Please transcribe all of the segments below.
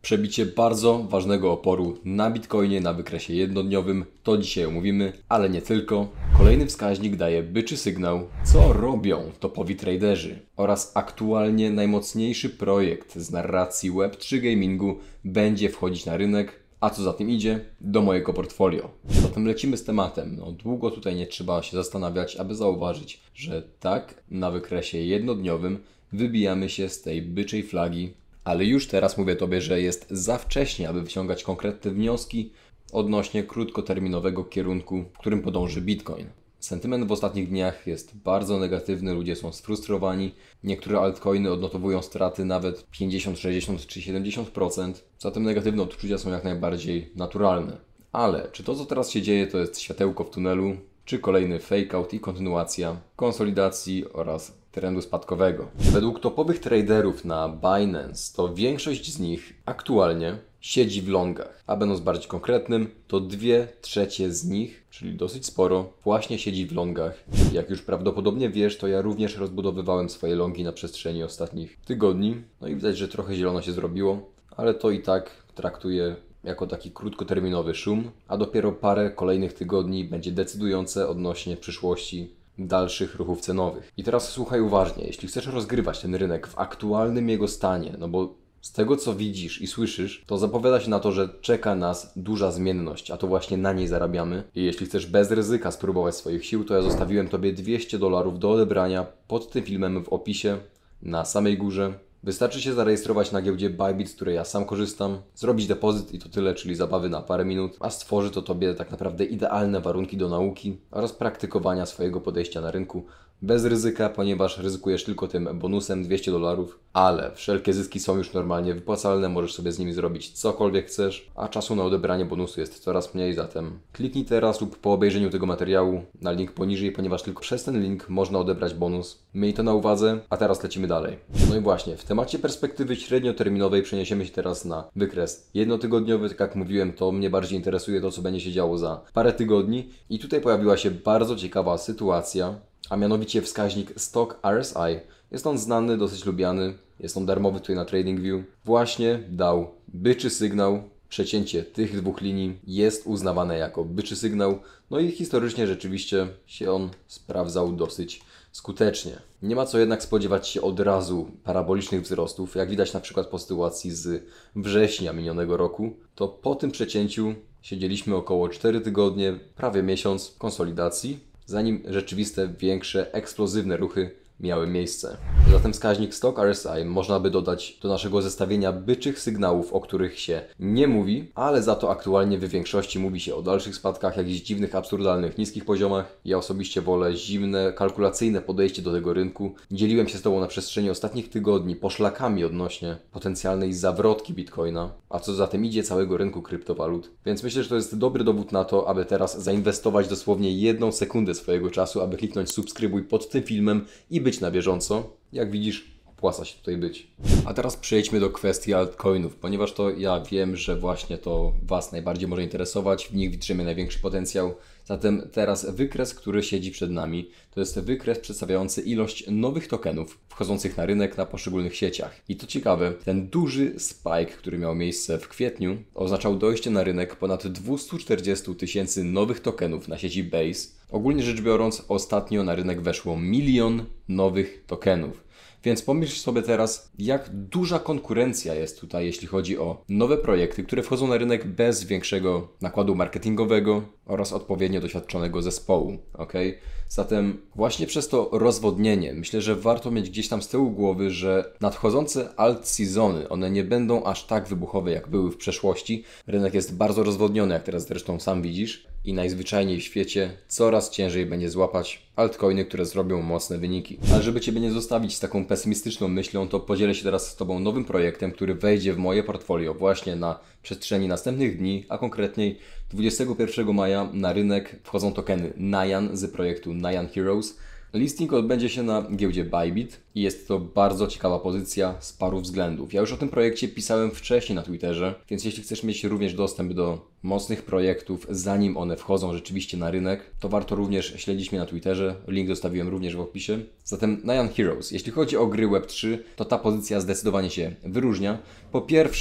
Przebicie bardzo ważnego oporu na Bitcoinie na wykresie jednodniowym, to dzisiaj omówimy, ale nie tylko. Kolejny wskaźnik daje byczy sygnał, co robią topowi traderzy oraz aktualnie najmocniejszy projekt z narracji Web3 gamingu będzie wchodzić na rynek, a co za tym idzie, do mojego portfolio. Zatem lecimy z tematem. Długo tutaj nie trzeba się zastanawiać, aby zauważyć, że tak, na wykresie jednodniowym wybijamy się z tej byczej flagi, ale już teraz mówię Tobie, że jest za wcześnie, aby wyciągać konkretne wnioski odnośnie krótkoterminowego kierunku, w którym podąży Bitcoin. Sentyment w ostatnich dniach jest bardzo negatywny, ludzie są sfrustrowani. Niektóre altcoiny odnotowują straty nawet 50, 60 czy 70%. Zatem negatywne odczucia są jak najbardziej naturalne. Ale czy to, co teraz się dzieje, to jest światełko w tunelu, czy kolejny fake out i kontynuacja konsolidacji oraz trendu spadkowego? Według topowych traderów na Binance to większość z nich aktualnie siedzi w longach, a będąc bardziej konkretnym, to 2/3 z nich, czyli dosyć sporo, właśnie siedzi w longach. Jak już prawdopodobnie wiesz, to ja również rozbudowywałem swoje longi na przestrzeni ostatnich tygodni. No i widać, że trochę zielono się zrobiło, ale to i tak traktuję jako taki krótkoterminowy szum, a dopiero parę kolejnych tygodni będzie decydujące odnośnie przyszłości dalszych ruchów cenowych. I teraz słuchaj uważnie, jeśli chcesz rozgrywać ten rynek w aktualnym jego stanie, no bo z tego co widzisz i słyszysz, to zapowiada się na to, że czeka nas duża zmienność, a to właśnie na niej zarabiamy. I jeśli chcesz bez ryzyka spróbować swoich sił, to ja zostawiłem Tobie $200 do odebrania pod tym filmem w opisie na samej górze. Wystarczy się zarejestrować na giełdzie Bybit, z której ja sam korzystam, zrobić depozyt i to tyle, czyli zabawy na parę minut, a stworzy to Tobie tak naprawdę idealne warunki do nauki oraz praktykowania swojego podejścia na rynku bez ryzyka, ponieważ ryzykujesz tylko tym bonusem $200, ale wszelkie zyski są już normalnie wypłacalne, możesz sobie z nimi zrobić cokolwiek chcesz, a czasu na odebranie bonusu jest coraz mniej, zatem kliknij teraz lub po obejrzeniu tego materiału na link poniżej, ponieważ tylko przez ten link można odebrać bonus. Miej to na uwadze, a teraz lecimy dalej. No i właśnie, w temacie perspektywy średnioterminowej przeniesiemy się teraz na wykres jednotygodniowy. Tak jak mówiłem, to mnie bardziej interesuje to, co będzie się działo za parę tygodni i tutaj pojawiła się bardzo ciekawa sytuacja, a mianowicie wskaźnik Stock RSI. Jest on znany, dosyć lubiany, jest on darmowy tutaj na TradingView. Właśnie dał byczy sygnał, przecięcie tych dwóch linii jest uznawane jako byczy sygnał, no i historycznie rzeczywiście się on sprawdzał dosyć skutecznie. Nie ma co jednak spodziewać się od razu parabolicznych wzrostów, jak widać na przykład po sytuacji z września minionego roku, to po tym przecięciu siedzieliśmy około 4 tygodnie, prawie miesiąc konsolidacji, zanim rzeczywiste, większe, eksplozywne ruchy miały miejsce. Zatem wskaźnik Stock RSI można by dodać do naszego zestawienia byczych sygnałów, o których się nie mówi, ale za to aktualnie w większości mówi się o dalszych spadkach, jakichś dziwnych, absurdalnych, niskich poziomach. Ja osobiście wolę zimne, kalkulacyjne podejście do tego rynku. Dzieliłem się z Tobą na przestrzeni ostatnich tygodni poszlakami odnośnie potencjalnej zawrotki Bitcoina, a co za tym idzie całego rynku kryptowalut. Więc myślę, że to jest dobry dowód na to, aby teraz zainwestować dosłownie 1 sekundę swojego czasu, aby kliknąć subskrybuj pod tym filmem i być na bieżąco. Jak widzisz, opłaca się tutaj być. A teraz przejdźmy do kwestii altcoinów, ponieważ to ja wiem, że właśnie to Was najbardziej może interesować, w nich widzimy największy potencjał. Zatem teraz wykres, który siedzi przed nami, to jest wykres przedstawiający ilość nowych tokenów wchodzących na rynek na poszczególnych sieciach. I to ciekawe, ten duży spike, który miał miejsce w kwietniu, oznaczał dojście na rynek ponad 240 000 nowych tokenów na sieci Base. Ogólnie rzecz biorąc, ostatnio na rynek weszło 1 000 000 nowych tokenów. Więc pomyśl sobie teraz, jak duża konkurencja jest tutaj, jeśli chodzi o nowe projekty, które wchodzą na rynek bez większego nakładu marketingowego oraz odpowiednio doświadczonego zespołu. Okay? Zatem właśnie przez to rozwodnienie myślę, że warto mieć gdzieś tam z tyłu głowy, że nadchodzące alt-sezony, one nie będą aż tak wybuchowe, jak były w przeszłości. Rynek jest bardzo rozwodniony, jak teraz zresztą sam widzisz, i najzwyczajniej w świecie coraz ciężej będzie złapać altcoiny, które zrobią mocne wyniki. Ale żeby Ciebie nie zostawić z taką pesymistyczną myślą, to podzielę się teraz z Tobą nowym projektem, który wejdzie w moje portfolio właśnie na przestrzeni następnych dni, a konkretniej 21 maja na rynek wchodzą tokeny Nyan z projektu Nyan Heroes. Listing odbędzie się na giełdzie Bybit i jest to bardzo ciekawa pozycja z paru względów. Ja już o tym projekcie pisałem wcześniej na Twitterze, więc jeśli chcesz mieć również dostęp do mocnych projektów, zanim one wchodzą rzeczywiście na rynek, to warto również śledzić mnie na Twitterze. Link zostawiłem również w opisie. Zatem Nyan Heroes. Jeśli chodzi o gry Web3, to ta pozycja zdecydowanie się wyróżnia. Po pierwsze,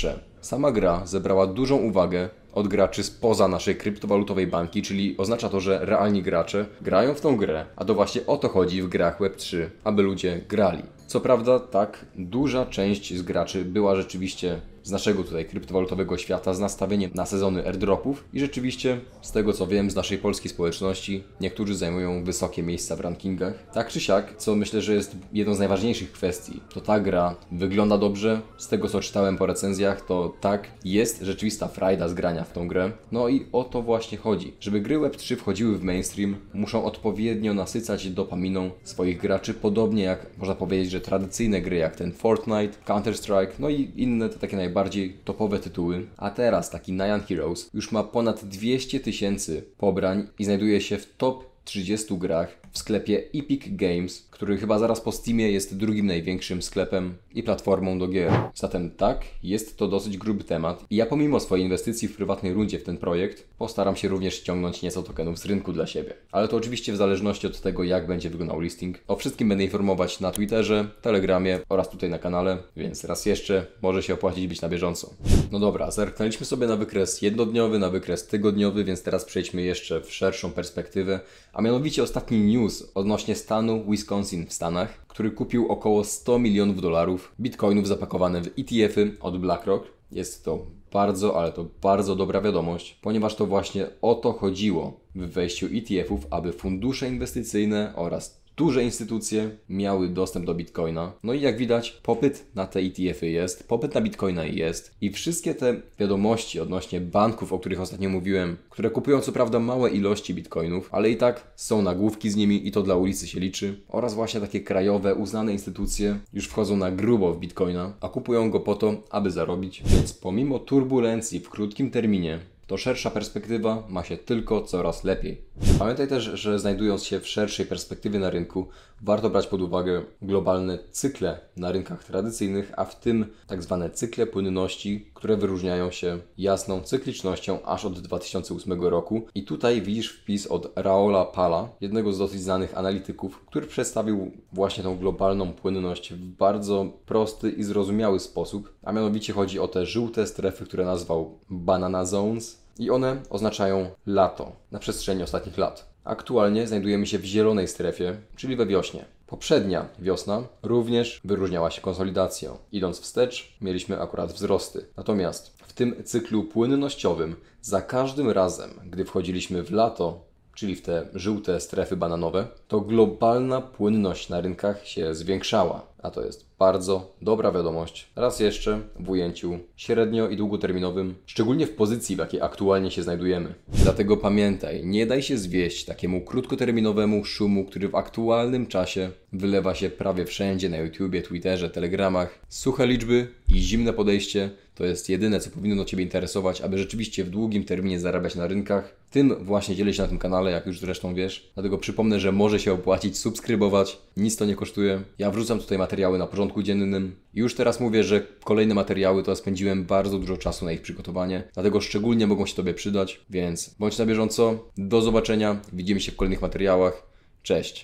Sama gra zebrała dużą uwagę od graczy spoza naszej kryptowalutowej bańki, czyli oznacza to, że realni gracze grają w tą grę, a to właśnie o to chodzi w grach Web3, aby ludzie grali. Co prawda, tak, duża część z graczy była rzeczywiście z naszego tutaj kryptowalutowego świata z nastawieniem na sezony airdropów i rzeczywiście, z tego co wiem z naszej polskiej społeczności, niektórzy zajmują wysokie miejsca w rankingach. Tak czy siak, co myślę, że jest jedną z najważniejszych kwestii, to ta gra wygląda dobrze, z tego co czytałem po recenzjach, to tak, jest rzeczywista frajda z grania w tą grę. No i o to właśnie chodzi. Żeby gry Web3 wchodziły w mainstream, muszą odpowiednio nasycać dopaminą swoich graczy, podobnie jak można powiedzieć, że tradycyjne gry jak ten Fortnite, Counter-Strike, no i inne te takie najbardziej topowe tytuły. A teraz taki Nyan Heroes już ma ponad 200 000 pobrań i znajduje się w top 30 grach w sklepie Epic Games, który chyba zaraz po Steamie jest drugim największym sklepem i platformą do gier. Zatem tak, jest to dosyć gruby temat i ja pomimo swojej inwestycji w prywatnej rundzie w ten projekt postaram się również ściągnąć nieco tokenów z rynku dla siebie. Ale to oczywiście w zależności od tego, jak będzie wyglądał listing. O wszystkim będę informować na Twitterze, Telegramie oraz tutaj na kanale, więc raz jeszcze może się opłacić być na bieżąco. No dobra, zerknęliśmy sobie na wykres jednodniowy, na wykres tygodniowy, więc teraz przejdźmy jeszcze w szerszą perspektywę, a mianowicie ostatni news odnośnie stanu Wisconsin w Stanach, który kupił około $100 milionów bitcoinów zapakowane w ETF-y od BlackRock. Jest to bardzo, ale to bardzo dobra wiadomość, ponieważ to właśnie o to chodziło w wejściu ETF-ów, aby fundusze inwestycyjne oraz duże instytucje miały dostęp do Bitcoina. No i jak widać, popyt na te ETF-y jest, popyt na Bitcoina jest i wszystkie te wiadomości odnośnie banków, o których ostatnio mówiłem, które kupują co prawda małe ilości Bitcoinów, ale i tak są nagłówki z nimi i to dla ulicy się liczy, oraz właśnie takie krajowe, uznane instytucje już wchodzą na grubo w Bitcoina, a kupują go po to, aby zarobić. Więc pomimo turbulencji w krótkim terminie, to szersza perspektywa ma się tylko coraz lepiej. Pamiętaj też, że znajdując się w szerszej perspektywie na rynku, warto brać pod uwagę globalne cykle na rynkach tradycyjnych, a w tym tak zwane cykle płynności, które wyróżniają się jasną cyklicznością aż od 2008 roku. I tutaj widzisz wpis od Raola Pala, jednego z dosyć znanych analityków, który przedstawił właśnie tą globalną płynność w bardzo prosty i zrozumiały sposób, a mianowicie chodzi o te żółte strefy, które nazwał Banana Zones i one oznaczają lato na przestrzeni ostatnich lat. Aktualnie znajdujemy się w zielonej strefie, czyli we wiośnie. Poprzednia wiosna również wyróżniała się konsolidacją. Idąc wstecz, mieliśmy akurat wzrosty. Natomiast w tym cyklu płynnościowym za każdym razem, gdy wchodziliśmy w lato, czyli w te żółte strefy bananowe, to globalna płynność na rynkach się zwiększała. A to jest bardzo dobra wiadomość. Raz jeszcze w ujęciu średnio i długoterminowym, szczególnie w pozycji, w jakiej aktualnie się znajdujemy. Dlatego pamiętaj, nie daj się zwieść takiemu krótkoterminowemu szumu, który w aktualnym czasie wylewa się prawie wszędzie na YouTubie, Twitterze, Telegramach. Suche liczby i zimne podejście to jest jedyne, co powinno Ciebie interesować, aby rzeczywiście w długim terminie zarabiać na rynkach. Tym właśnie dzielę się na tym kanale, jak już zresztą wiesz. Dlatego przypomnę, że może się opłacić subskrybować, nic to nie kosztuje. Ja wrzucam tutaj materiały na porządku dziennym. I już teraz mówię, że kolejne materiały to spędziłem bardzo dużo czasu na ich przygotowanie, dlatego szczególnie mogą się Tobie przydać, więc bądź na bieżąco. Do zobaczenia, widzimy się w kolejnych materiałach. Cześć!